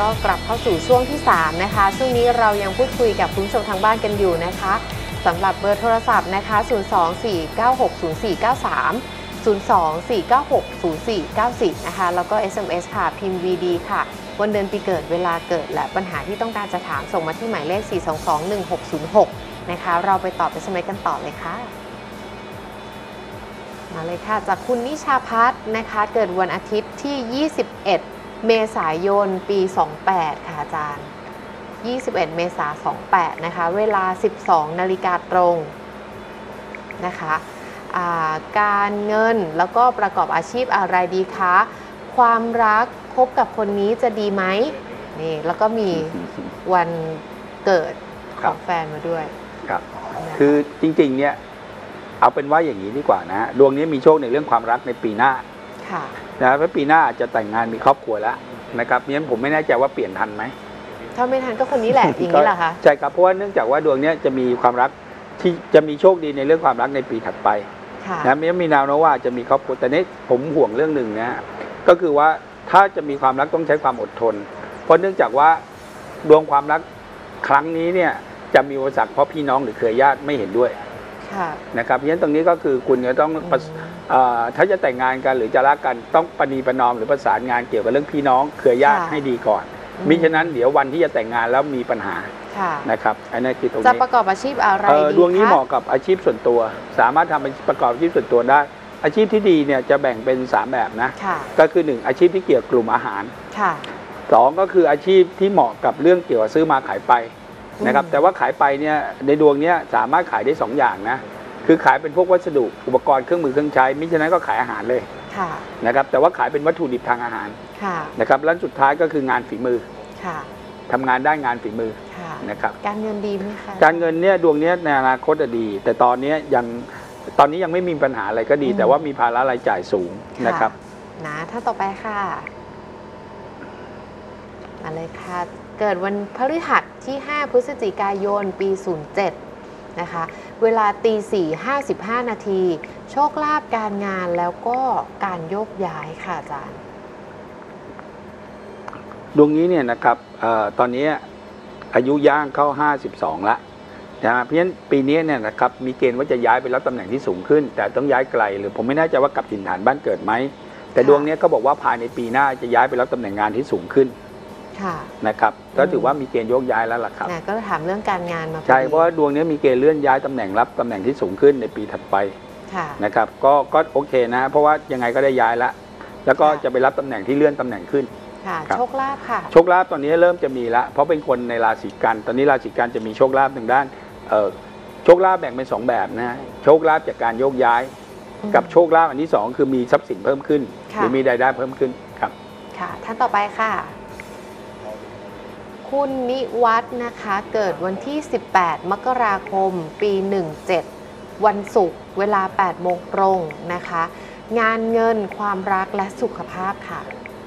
กลับเข้าสู่ช่วงที่3นะคะช่วงนี้เรายังพูดคุยกับคุณผู้ชมทางบ้านกันอยู่นะคะสำหรับเบอร์โทรศัพท์นะคะ024960493 024960494นะคะแล้วก็ SMS ค่ะพิมพ์ VD ค่ะวันเดือนปีเกิดเวลาเกิดและปัญหาที่ต้องการจะถามส่งมาที่หมายเลข4221606นะคะเราไปตอบ SMS กันต่อเลยค่ะมาเลยค่ะจากคุณนิชาพัฒน์นะคะเกิดวันอาทิตย์ที่21เมษายนปี28ค่ะอาจารย์21เมษายน28นะคะเวลา 12 นาฬิกาตรงนะคะการเงินแล้วก็ประกอบอาชีพอะไรดีคะความรักคบกับคนนี้จะดีไหมนี่แล้วก็มีวันเกิดของแฟนมาด้วยครับคือจริงๆเนี่ยเอาเป็นว่าอย่างนี้ดีกว่านะดวงนี้มีโชคในเรื่องความรักในปีหน้านะเพราะปีหน้าอาจจะแต่งงานมีครอบครัวแล้วนะครับงั้นผมไม่แน่ใจว่าเปลี่ยนทันไหมถ้าไม่ทันก็คนนี้แหละอย่างนี้แหละคะใช่ครับเพราะว่าเนื่องจากว่าดวงนี้จะมีความรักที่จะมีโชคดีในเรื่องความรักในปีถัดไปนะมีแนวโน้มว่าจะมีครอบครัวแต่นี้ผมห่วงเรื่องหนึ่งนะก็คือว่าถ้าจะมีความรักต้องใช้ความอดทนเพราะเนื่องจากว่าดวงความรักครั้งนี้เนี่ยจะมีอุปสรรคเพราะพี่น้องหรือเครือญาติไม่เห็นด้วยนะครับเพราะฉะนั้นตรงนี้ก็คือคุณจะต้องถ้าจะแต่งงานกันหรือจะรักกันต้องประนีประนอมหรือประสานงานเกี่ยวกับเรื่องพี่น้องเครือญาติให้ดีก่อนมิฉะนั้นเดี๋ยววันที่จะแต่งงานแล้วมีปัญหานะครับอันนี้คือตรงนี้จะประกอบอาชีพอะไรดีดวงนี้เหมาะกับอาชีพส่วนตัวสามารถทำประกอบอาชีพส่วนตัวได้อาชีพที่ดีเนี่ยจะแบ่งเป็น3แบบนะก็คือ1อาชีพที่เกี่ยวกับกลุ่มอาหาร2ก็คืออาชีพที่เหมาะกับเรื่องเกี่ยวกับซื้อมาขายไปนะครับแต่ว่าขายไปเนี่ยในดวงนี้สามารถขายได้2อย่างนะคือขายเป็นพวกวัสดุอุปกรณ์เครื่องมือเครื่องใช้มิฉะนั้นก็ขายอาหารเลยนะครับแต่ว่าขายเป็นวัตถุดิบทางอาหารนะครับแล้วสุดท้ายก็คืองานฝีมือทำงานได้งานฝีมือนะครับการเงินดีไหมคะการเงินเนี่ยดวงนี้ในอนาคตดีแต่ตอนนี้ยังไม่มีปัญหาอะไรก็ดีแต่ว่ามีภาระรายจ่ายสูงนะครับนะถ้าต่อไปค่ะมาเลยค่ะเกิดวันพฤหัสที่5พฤศจิกายนปี07นะคะเวลา4:55 นาทีโชคลาภการงานแล้วก็การโยกย้ายค่ะอาจารย์ดวงนี้เนี่ยนะครับตอนนี้อายุย่างเข้า52แล้วนะเพราะฉะนั้นปีนี้เนี่ยนะครับมีเกณฑ์ว่าจะย้ายไปรับตำแหน่งที่สูงขึ้นแต่ต้องย้ายไกลหรือผมไม่แน่ใจว่ากลับถิ่นฐานบ้านเกิดไหมแต่ดวงนี้ก็บอกว่าภายในปีหน้าจะย้ายไปรับตำแหน่งงานที่สูงขึ้นนะครับก็ถือว่ามีเกณฑ์โยกย้ายแล้วล่ะครับก็ถามเรื่องการงานมาใช่เพราะว่าดวงนี้มีเกณฑ์เลื่อนย้ายตำแหน่งรับตำแหน่งที่สูงขึ้นในปีถัดไปนะครับก็โอเคนะเพราะว่ายังไงก็ได้ย้ายแล้วก็จะไปรับตำแหน่งที่เลื่อนตำแหน่งขึ้นโชคลาภค่ะโชคลาภตอนนี้เริ่มจะมีละเพราะเป็นคนในราศีกันตอนนี้ราศีกันจะมีโชคลาภทางด้านโชคลาภแบ่งเป็น2แบบนะโชคลาภจากการโยกย้ายกับโชคลาภอันที่2คือมีทรัพย์สินเพิ่มขึ้นหรือมีรายได้เพิ่มขึ้นครับค่ะท่านต่อไปค่ะคุณนิวัฒน์นะคะเกิดวันที่18มกราคมปี17วันศุกร์เวลา 8 โมงตรงนะคะงานเงินความรักและสุขภาพค่ะ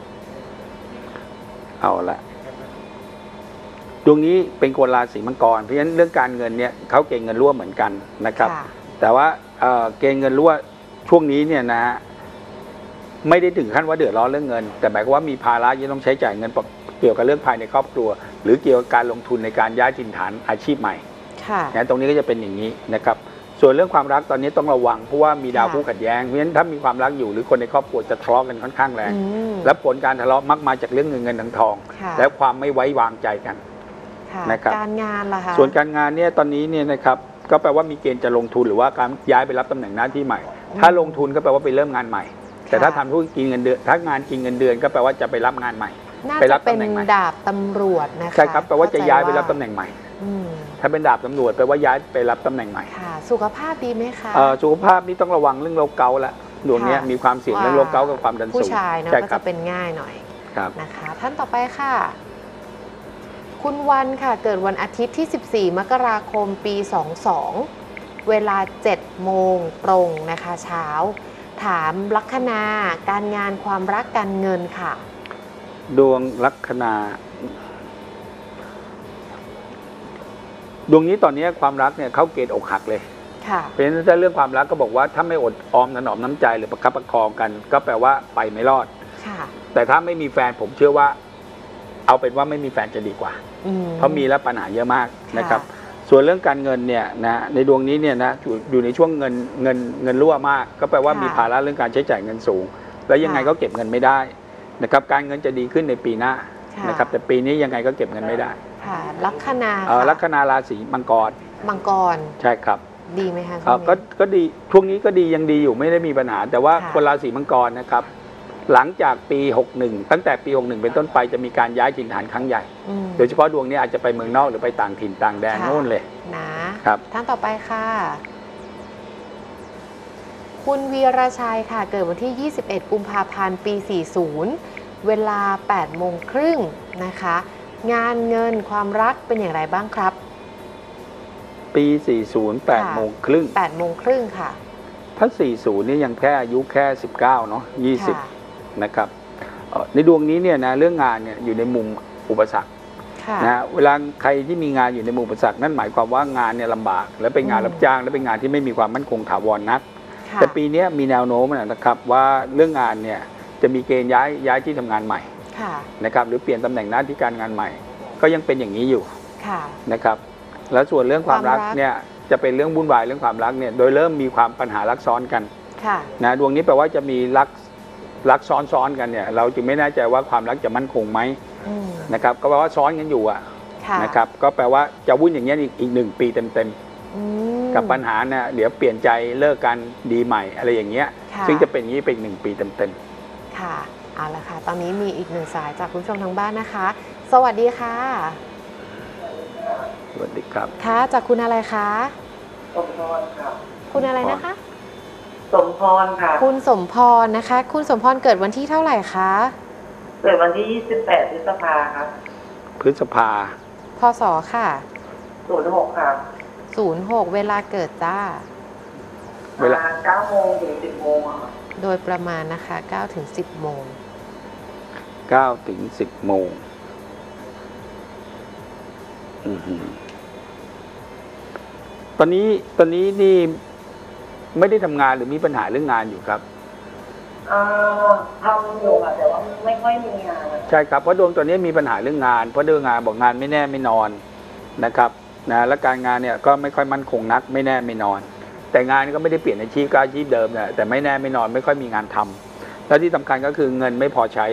เอาละดวงนี้เป็นคนราศีมังกรเพราะฉะนั้นเรื่องการเงินเนี่ยเขาเกณฑ์เงินรั่วเหมือนกันนะครับแต่ว่าเกณฑ์เงินรั่วช่วงนี้เนี่ยนะฮะไม่ได้ถึงขั้นว่าเดือดร้อนเรื่องเงินแต่หมายความว่ามีภาระที่ต้องใช้จ่ายเงินเกี่ยวกับเรื่องภายในครอบครัวหรือเกี่ยวกับการลงทุนในการย้ายถิ่นฐานอาชีพใหม่นะตรงนี้ก็จะเป็นอย่างนี้นะครับส่วนเรื่องความรักตอนนี้ต้องระวังเพราะว่ามีดาวคู่ขัดแย้งเพราะฉะนั้นถ้ามีความรักอยู่หรือคนในครอบครัวจะทะเลาะกันค่อนข้างแรงและผลการทะเลาะมักมาจากเรื่องเงินทองและความไม่ไว้วางใจกันนะครับการงานล่ะคะส่วนการงานเนี่ยตอนนี้เนี่ยนะครับก็แปลว่ามีเกณฑ์จะลงทุนหรือว่าการย้ายไปรับตำแหน่งหน้าที่ใหม่ถ้าลงทุนก็แปลว่าไปเริ่มงานใหม่แต่ถ้าทำธุรกิจกินเงินเดือนถ้างานกินเงินเดือนก็แปลว่าจะไปรับงานใหม่ไปรับตำแหน่งใหม่ดาบตำรวจนะคะใช่ครับแปลว่าจะย้ายไปรับตำแหน่งใหม่ถ้าเป็นดาบตำรวจแปลว่าย้ายไปรับตำแหน่งใหม่ค่ะสุขภาพดีไหมคะสุขภาพนี่ต้องระวังเรื่องโรคเกาต์ละดวงนี้มีความเสี่ยงเรื่องโรคเกาต์กับความดันสูงผู้ชายนะก็จะเป็นง่ายหน่อยนะคะท่านต่อไปค่ะคุณวันค่ะเกิดวันอาทิตย์ที่14มกราคมปี22เวลา7 โมงตรงนะคะเช้าถามลัคนาการงานความรักการเงินค่ะดวงลัคนาดวงนี้ตอนนี้ความรักเนี่ยเขาเกณฑ์อกหักเลยเพราะฉะนั้นถ้าเรื่องความรักก็บอกว่าถ้าไม่อดออมถนอมน้ำใจหรือประคับประคองกันก็แปลว่าไปไม่รอดแต่ถ้าไม่มีแฟนผมเชื่อว่าเอาเป็นว่าไม่มีแฟนจะดีกว่า เพราะมีแล้วปัญหาเยอะมากนะครับค่ะส่วนเรื่องการเงินเนี่ยนะในดวงนี้เนี่ยนะอยู่ในช่วงเงินรั่วมาก ก็แปลว่ามีภาระเรื่องการใช้จ่ายเงินสูง แล้วยังไงก็เก็บเงินไม่ได้นะครับการเงินจะดีขึ้นในปีหน้านะครับแต่ปีนี้ยังไงก็เก็บเงินไม่ได้ค่ะลัคนาลัคนาราศีมังกรมังกรใช่ครับดีไหมคะก็ดีช่วงนี้ก็ดียังดีอยู่ไม่ได้มีปัญหา แต่ว่าคนราศีมังกรนะครับหลังจากปี 61 ตั้งแต่ปี 61 เป็นต้นไปจะมีการย้ายถิ่นฐานครั้งใหญ่ โดยเฉพาะดวงนี้อาจจะไปเมืองนอกหรือไปต่างถิ่นต่างแดนโน่นเลยนะครับท่านต่อไปค่ะคุณวีรชัยค่ะเกิดวันที่ 21 กุมภาพันธ์ ปี 40 เวลา 8 โมงครึ่งนะคะ งานเงินความรักเป็นอย่างไรบ้างครับปี 40 8 โมงครึ่ง 8 โมงครึ่งค่ะถ้า 40 นี่ยังแค่อายุแค่ 19 เนาะ 20 นะครับในดวงนี้เนี่ยนะเรื่องงานเนี่ยอยู่ในมุมอุปสรรคนะเวลาใครที่มีงานอยู่ในมุมอุปสรรคนั่นหมายความว่างานเนี่ยลำบากและเป็นงานรับจ้างและเป็นงานที่ไม่มีความมั่นคงถาวรนักแต่ปีนี้มีแนวโน้มนะครับว่าเรื่องงานเนี่ยจะมีเกณฑ์ย้ายที่ทำงานใหม่นะครับหรือเปลี่ยนตำแหน่งหน้าที่การงานใหม่ก็ยังเป็นอย่างนี้อยู่นะครับแล้วส่วนเรื่องความรักเนี่ยจะเป็นเรื่องวุ่นวายเรื่องความรักเนี่ยโดยเริ่มมีความปัญหารักซ้อนกันนะดวงนี้แปลว่าจะมีรักซ้อนกันเนี่ยเราจึงไม่แน่ใจว่าความรักจะมั่นคงไหมนะครับก็แปลว่าซ้อนกันอยู่นะครับก็แปลว่าจะวุ่นอย่างนี้อีก1 ปีเต็มกับปัญหาเนี่ยเดี๋ยวเปลี่ยนใจเลิกกันดีใหม่อะไรอย่างเงี้ยซึ่งจะเป็นอย่างนี้ไปอีก1 ปีเต็มค่ะเอาละค่ะตอนนี้มีอีก1 สายจากคุณผู้ชมทางบ้านนะคะสวัสดีค่ะสวัสดีครับค่ะจากคุณอะไรคะสมพรค่ะคุณอะไรนะคะสมพรค่ะคุณสมพรนะคะคุณสมพรเกิดวันที่เท่าไหร่คะเกิดวันที่28 พฤษภาครับพฤษภาพศค่ะ 06ค่ะ 06เวลาเกิดจ้าเวลา9 โมงถึง 10 โมงโดยประมาณนะคะ9 ถึง 10 โมง 9 ถึง 10 โมงตอนนี้นี่ไม่ได้ทำงานหรือมีปัญหาเรื่องงานอยู่ครับทำอยู่แต่ว่าไม่ค่อยมีงานใช่ครับเพราะดวงตอนนี้มีปัญหาเรื่องงานเพราะเรื่องงานบอกงานไม่แน่ไม่นอนนะครับนะและการงานเนี่ยก็ไม่ค่อยมั่นคงนักไม่แน่ไม่นอนแต่งานก็ไม่ได้เปลี่ยนอาชีพก็อาชีพเดิมนะแต่ไม่แน่ไม่นอนไม่ค่อยมีงานทำแล้วที่สำคัญก็คือเงินไม่พอใช้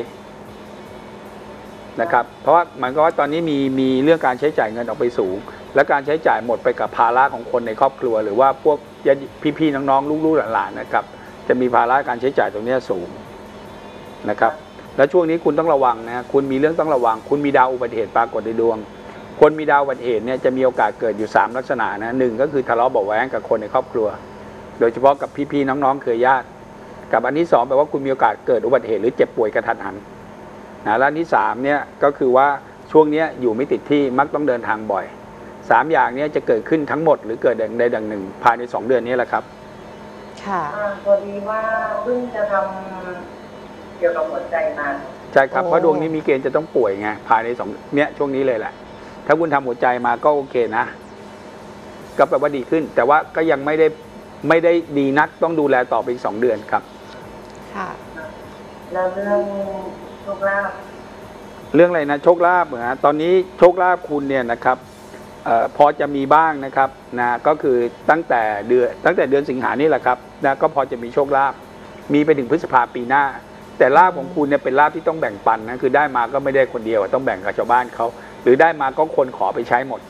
นะครับเพราะว่าหมายความว่าตอนนี้มีเรื่องการใช้จ่ายเงินออกไปสูงและการใช้จ่ายหมดไปกับภาระของคนในครอบครัวหรือว่าพวกพี่ๆน้องๆลูกๆหลานๆนะครับจะมีภาระการใช้จ่ายตรงนี้สูงนะครับและช่วงนี้คุณต้องระวังนะคุณมีเรื่องต้องระวังคุณมีดาวอุบัติเหตุปรากฏในดวงคนมีดาวอุบัติเหตุเนี่ยจะมีโอกาสเกิดอยู่3 ลักษณะนะ1ก็คือทะเลาะเบาะแว้งกับคนในครอบครัวโดยเฉพาะกับพี่ๆน้องๆเครือญาติกับอันที่2แปลว่าคุณมีโอกาสเกิดอุบัติเหตุหรือเจ็บป่วยกระทันหันนะและอันที่3เนี่ยก็คือว่าช่วงนี้อยู่ไม่ติดที่มักต้องเดินทางบ่อย3 อย่างนี้จะเกิดขึ้นทั้งหมดหรือเกิดใดดังหนึ่งภายใน2 เดือนนี้แหละครับค่ะพอดีว่าเพิ่งจะทำเกี่ยวกับหัวใจมาใช่ครับเพราะดวงนี้มีเกณฑ์จะต้องป่วยไงภายใน2เนี่ยช่วงนี้เลยแหละถ้าคุณทำหัวใจมาก็โอเคนะก็แปลว่าดีขึ้นแต่ว่าก็ยังไม่ได้ดีนักต้องดูแลต่อไปอีก2 เดือนครับค่ะแล้วเรื่องโชคลาภเรื่องอะไรนะโชคลาภเหรอตอนนี้โชคลาภคุณเนี่ยนะครับพอจะมีบ้างนะครับนะก็คือตั้งแต่เดือนสิงหานี่แหละครับนะก็พอจะมีโชคลาภมีไปถึงพฤษภาปีหน้าแต่ลาภของคุณเนี่ยเป็นลาภที่ต้องแบ่งปันนะคือได้มาก็ไม่ได้คนเดียวต้องแบ่งกับชาวบ้านเขาหรือได้มาก็คนขอไปใช้หมด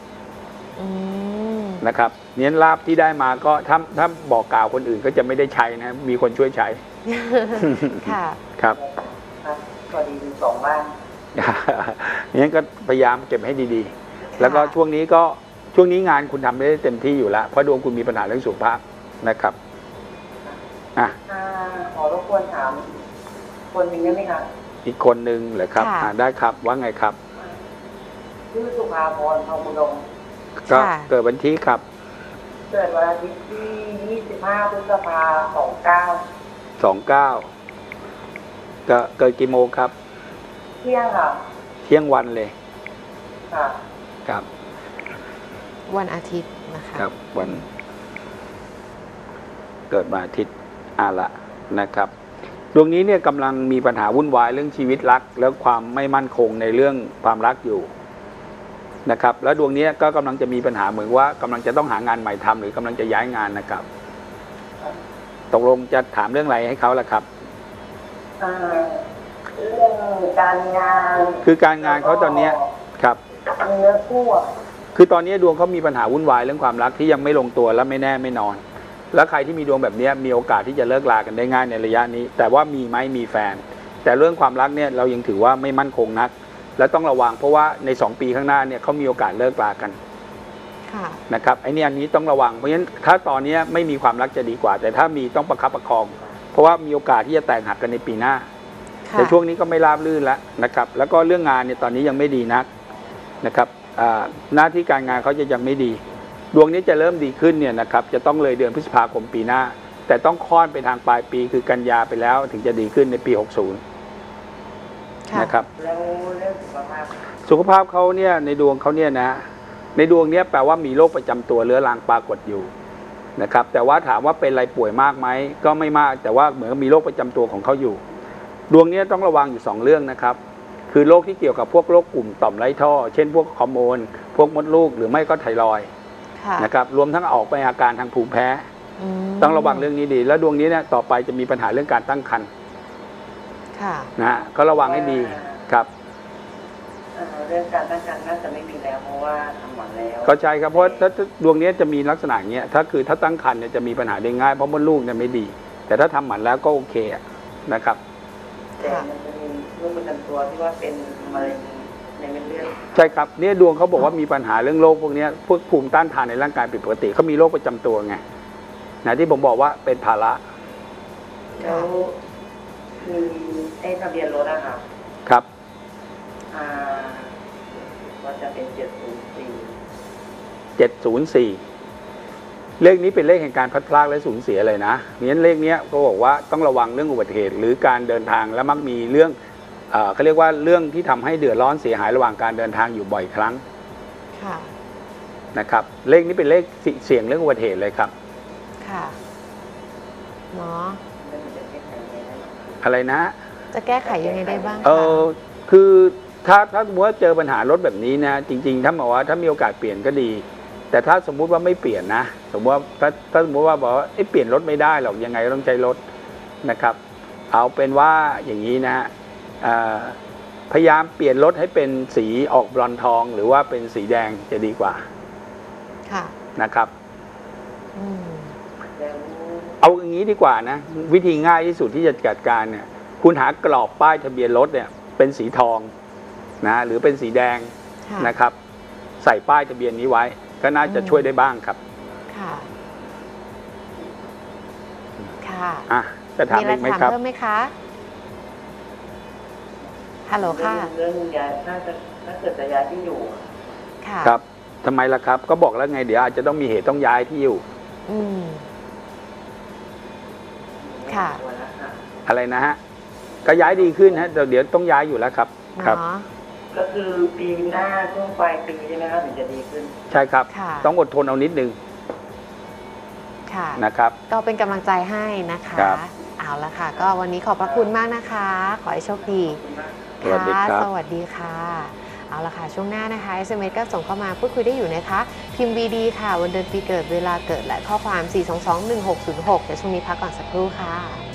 นะครับเนี้ยลาภที่ได้มาก็ถ้าบอกกล่าวคนอื่นก็จะไม่ได้ใช้นะมีคนช่วยใช้ค่ะครับพอดีมี2 บ้านนี้ก็พยายามเก็บให้ดีๆแล้วก็ช่วงนี้งานคุณทำได้เต็มที่อยู่แล้วเพราะดวงคุณมีปัญหาเรื่องสุขภาพนะครับขอรบกวนถามคนหนึ่งได้ไหมครับอีกคนหนึ่งเหรอครับได้ครับว่าไงครับชื่อสุภาพรทองบุดมก็เกิดวันที่ครับเกิดวันอาทิตย์ที่25 พฤษภาคม 29 ก็เกิดกี่โมงครับเที่ยงค่ะเที่ยงวันเลยค่ะครับวันอาทิตย์นะคะครับวันเกิดวันอาทิตย์ละนะครับดวงนี้เนี่ยกำลังมีปัญหาวุ่นวายเรื่องชีวิตรักแล้วความไม่มั่นคงในเรื่องความรักอยู่นะครับแล้วดวงนี้ก็กำลังจะมีปัญหาเหมือนว่ากำลังจะต้องหางานใหม่ทำหรือกำลังจะย้ายงานนะครับตกลงจะถามเรื่องอะไรให้เขาล่ะครับเรื่องการงานคือการงานเขาตอนนี้ครับเนื้อคู่คือตอนนี้ดวงเขามีปัญหาวุ่นวายเรื่องความรักที่ยังไม่ลงตัวและไม่แน่ไม่นอนแล้วใครที่มีดวงแบบนี้มีโอกาสที่จะเลิกลากันได้ง่ายในระยะนี้แต่ว่ามีไหมมีแฟนแต่เรื่องความรักเนี่ยเรายังถือว่าไม่มั่นคงนักและต้องระวังเพราะว่าใน2 ปีข้างหน้าเนี่ยเขามีโอกาสเลิกลากันนะครับไอ้นี่อันนี้ต้องระวังเพราะฉะนั้นถ้าตอนนี้ไม่มีความรักจะดีกว่าแต่ถ้ามีต้องประคับประคองเพราะว่ามีโอกาสที่จะแตกหักกันในปีหน้าแต่ช่วงนี้ก็ไม่ราบรื่นแล้วนะครับแล้วก็เรื่องงานเนี่ยตอนนี้ยังไม่ดีนักนะครับหน้าที่การงานเขาจะยังไม่ดีดวงนี้จะเริ่มดีขึ้นเนี่ยนะครับจะต้องเลยเดือนพฤษภาคมปีหน้าแต่ต้องค่อนไปทางปลายปีคือกันยาไปแล้วถึงจะดีขึ้นในปี60นะครับแล้วเรื่องสุขภาพเขาเนี่ยในดวงเขาเนี่ยนะในดวงนี้แปลว่ามีโรคประจำตัวเรื้อรังปรากฏอยู่นะครับแต่ว่าถามว่าเป็นอะไรป่วยมากไหมก็ไม่มากแต่ว่าเหมือนมีโรคประจำตัวของเขาอยู่ดวงนี้ต้องระวังอยู่2 เรื่องนะครับคือโรคที่เกี่ยวกับพวกโรคกลุ่มต่อมไร้ท่อเช่นพวกฮอร์โมนพวกมดลูกหรือไม่ก็ไทรอยด์นะครับรวมทั้งออกไปอาการทางภูมิแพ้ต้องระวังเรื่องนี้ดีแล้วดวงนี้เนี่ยต่อไปจะมีปัญหาเรื่องการตั้งครรภ์นะก็ระวังให้ดีครับเรื่องการตั้งครรภ์น่าจะไม่มีแล้วเพราะว่าทำหมันแล้วก็ใช่ครับเพราะถ้าดวงนี้จะมีลักษณะอย่างเงี้ยถ้าตั้งครรภ์เนี่ยจะมีปัญหาได้ง่ายเพราะมดลูกเนี่ยไม่ดีแต่ถ้าทำหมันแล้วก็โอเคนะครับแต่มันจะมีโรคประจำตัวที่ว่าเป็นมะเร็งในเม็ดเลือดใช่ครับเนี่ยดวงเขาบอกว่ามีปัญหาเรื่องโรคพวกนี้พวกภูมิต้านทานในร่างกายผิดปกติเขามีโรคประจำตัวไงนะที่ผมบอกว่าเป็นภาระแล้วมีทะเบียนรถอะครับครับว่าจะเป็น 704เลขนี้เป็นเลขแห่งการพลัดพรากและสูญเสียเลยนะงั้นเลขนี้ก็บอกว่าต้องระวังเรื่องอุบัติเหตุหรือการเดินทางและมักมีเรื่องเขาเรียกว่าเรื่องที่ทำให้เดือดร้อนเสียหายระหว่างการเดินทางอยู่บ่อยครั้งนะครับเลขนี้เป็นเลขเสี่ยงเรื่องอุบัติเหตุเลยครับค่ะเนาะอะไรนะจะแก้ไขยังไงได้บ้างคือถ้าสมมติว่าเจอปัญหารถแบบนี้นะจริงๆถ้าบอกว่าถ้ามีโอกาสเปลี่ยนก็ดีแต่ถ้าสมมุติว่าไม่เปลี่ยนนะสมมติว่าถ้าสมมติว่าบอกว่าเปลี่ยนรถไม่ได้หรอกยังไงต้องใช้รถนะครับเอาเป็นว่าอย่างนี้นะพยายามเปลี่ยนรถให้เป็นสีออกบลอนด์ทองหรือว่าเป็นสีแดงจะดีกว่านะครับเอาอย่างนี้ดีกว่านะวิธีง่ายที่สุดที่จะจัดการเนี่ยคุณหากรอบป้ายทะเบียนรถเนี่ยเป็นสีทองนะหรือเป็นสีแดงนะครับใส่ป้ายทะเบียนนี้ไว้ก็น่าจะช่วยได้บ้างครับค่ะจะถามอีกไหมครับเพิ่มไหมคะฮัลโหลค่ะเรื่องย้ายถ้าเกิดจะย้ายที่อยู่ครับทำไมล่ะครับก็บอกแล้วไงเดี๋ยวอาจจะต้องมีเหตุต้องย้ายที่อยู่ค่ะอะไรนะฮะก็ย้ายดีขึ้นฮะเดี๋ยวต้องย้ายอยู่แล้วครับก็คือปีหน้าช่วงปลายปีใช่ไหมครับถึงจะดีขึ้นใช่ครับต้องอดทนเอานิดนึงนะครับก็เป็นกำลังใจให้นะคะเอาละค่ะก็วันนี้ขอบพระคุณมากนะคะขอให้โชคดีค่ะสวัสดีค่ะเอาละค่ะช่วงหน้านะคะ SMS ก็ส่งเข้ามาพูดคุยได้อยู่นะคะพิมพ์ BD ค่ะวันเดือนปีเกิดเวลาเกิดและข้อความ 4221606 เดี๋ยวช่วงนี้พักก่อนสักครู่ค่ะ